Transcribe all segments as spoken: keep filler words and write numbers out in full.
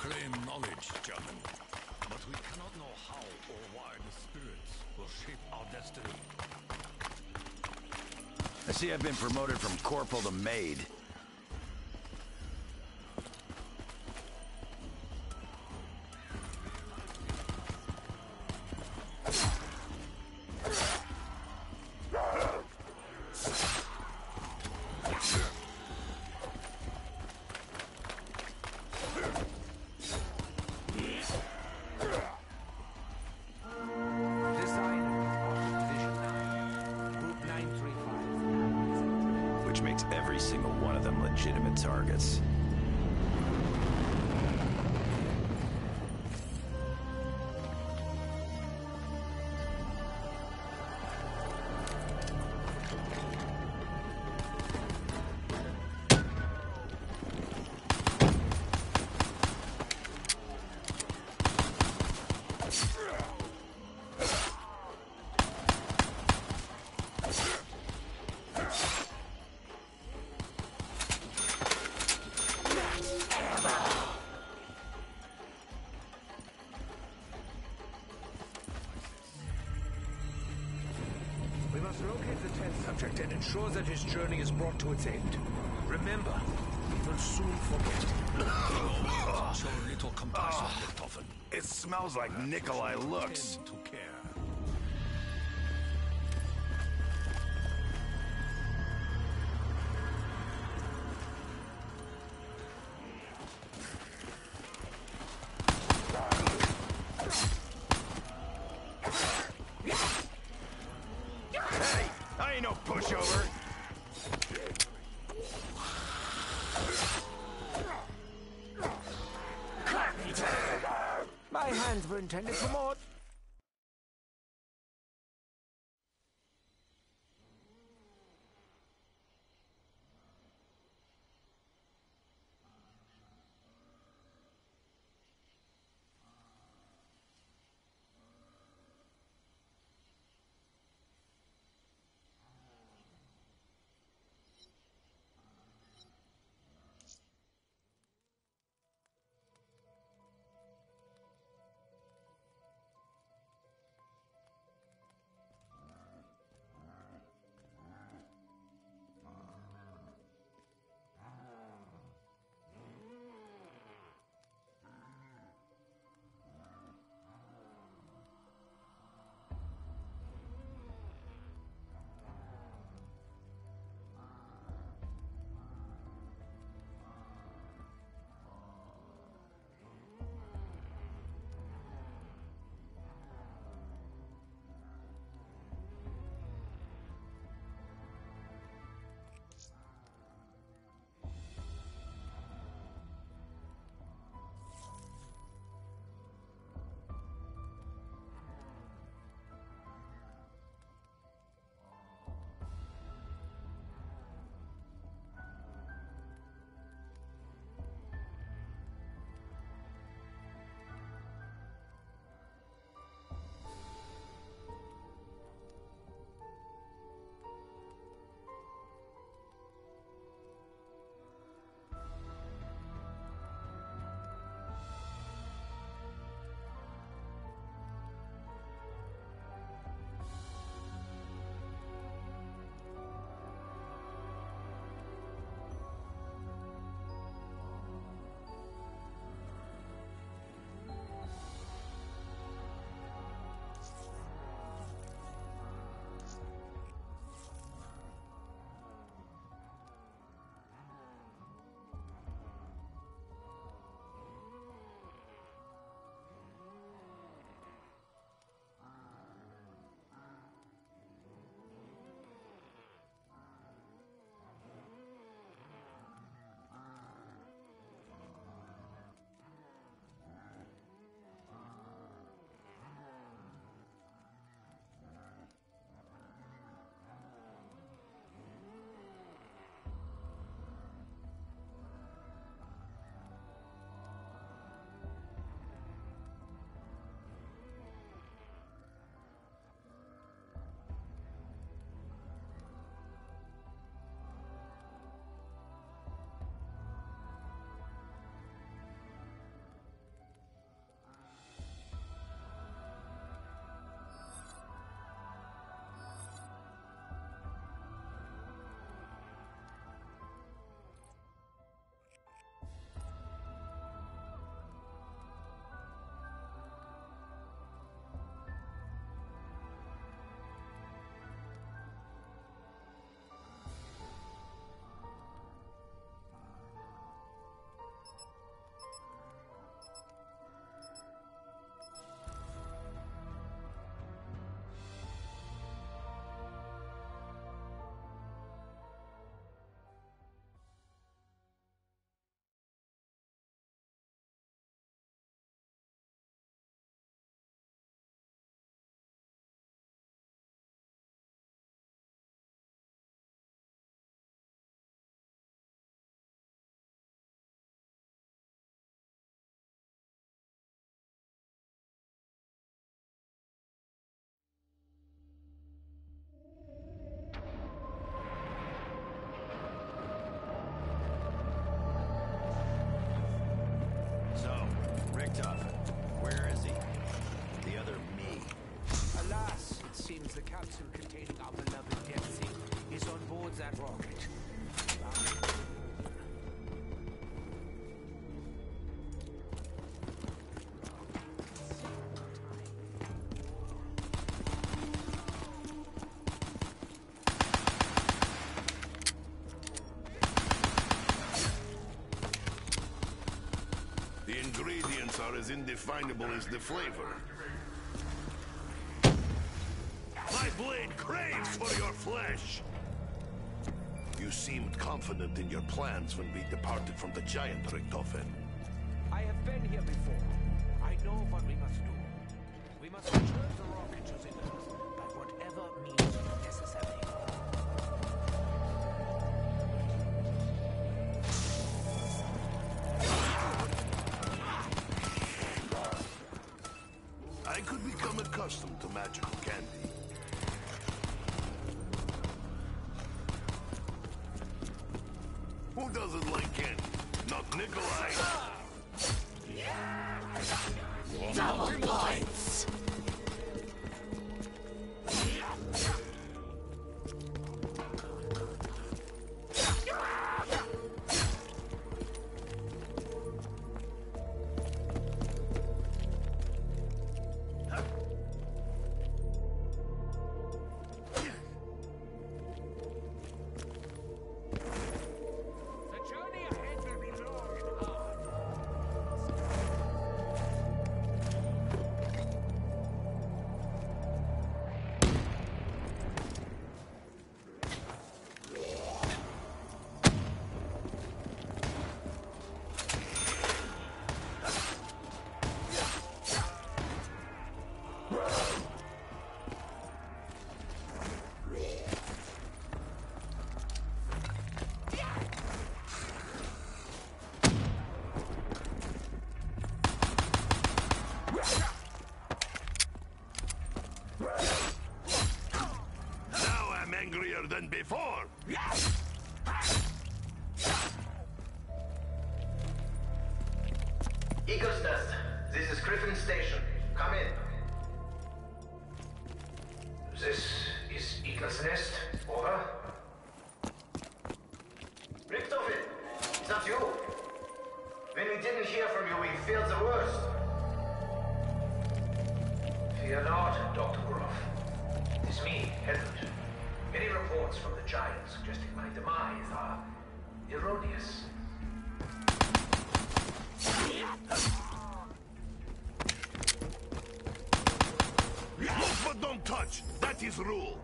claim knowledge, German. But we cannot know how or why the spirits will shape our destiny. I see I've been promoted from corporal to maid. Which makes every single one of them legitimate targets. We must locate the tenth subject and ensure that his journey is brought to its end. Remember, he will soon forget. Show little compassion, Richtofen. It smells like Nikolai looks. To care. Hey, I ain't no pushover. My hands were intended for more. ingredients are as indefinable as the flavor. My blade craves for your flesh! You seemed confident in your plans when we departed from the giant, Richtofen. I have been here before. I know what we must do. We must return the rocket to the Earth by whatever means necessary. I could become accustomed to magical candy. Who doesn't like candy? Not Nikolai. Double points! Than before. Eagle's Nest, this is Griffin Station. Come in. This is Eagle's Nest. Over. Richtofen, is that you? When we didn't hear from you, we feared the worst. Fear not, Doctor Groff. It's me, Edward. Many reports from the Giants suggesting my demise are erroneous. Look but don't touch! That is rule!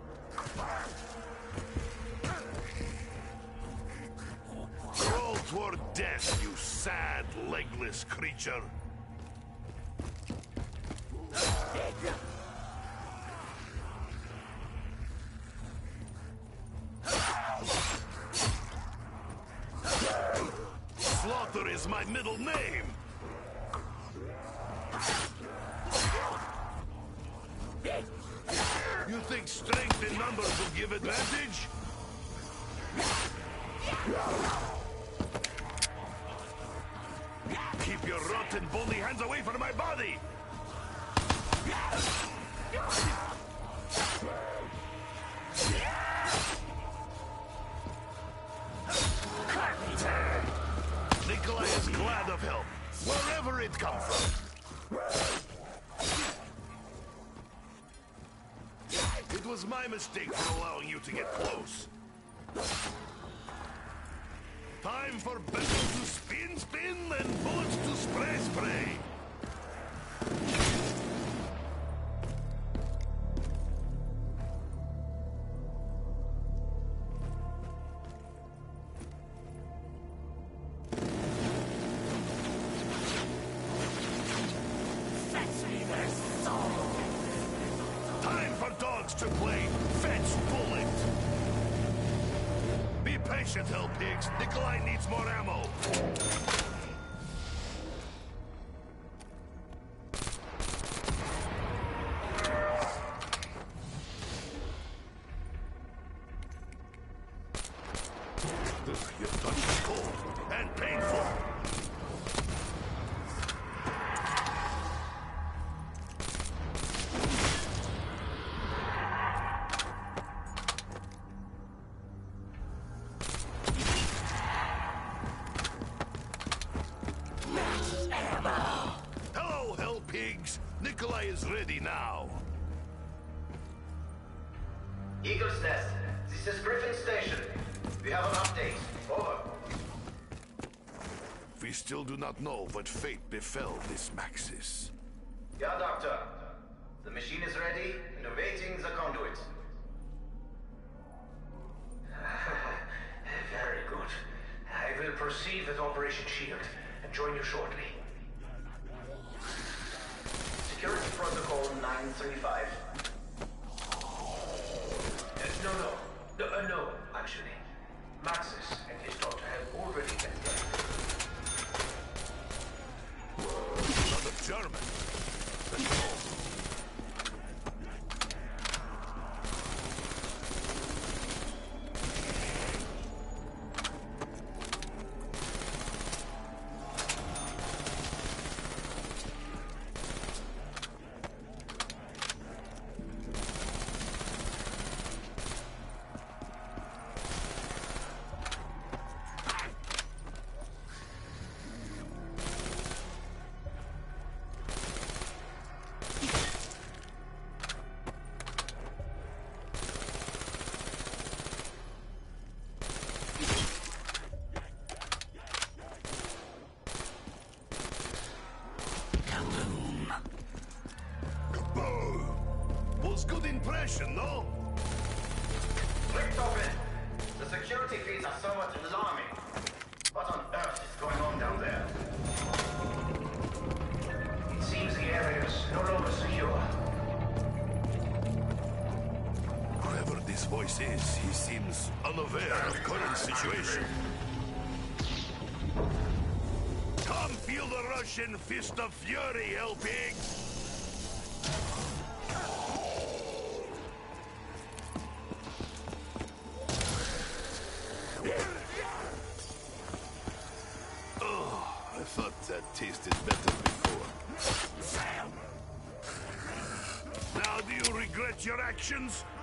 Crawl toward death, you sad, legless creature! Slaughter is my middle name! You think strength in numbers will give advantage? Keep your rotten, bony hands away from my body! Nikolai is glad of help, wherever it comes from. It was my mistake for allowing you to get close. Time for battle to spin, spin, and bullets to spray, spray. To play fetch bullet. Be patient, hell pigs. Nikolai needs more ammo. Your touch is cold and painful. Nikolai is ready now. Eagle's Nest, this is Griffin Station. We have an update. Over. We We still do not know what fate befell this Maxis. Yeah, Doctor. The machine is ready and awaiting the conduit. Very good. I will proceed with Operation Shield and join you shortly. Security Protocol nine three five. Uh, no, no. No, uh, no, actually. Maxis and his daughter have already been there. Another German. Let's go. Good impression, no? Richtofen, the security feeds are somewhat alarming. What on earth is going on down there? It seems the area is no longer secure. Whoever this voice is, he seems unaware of current situation. Come feel the Russian fist of fury, hell pigs! I thought that tasted better before. Now do you regret your actions?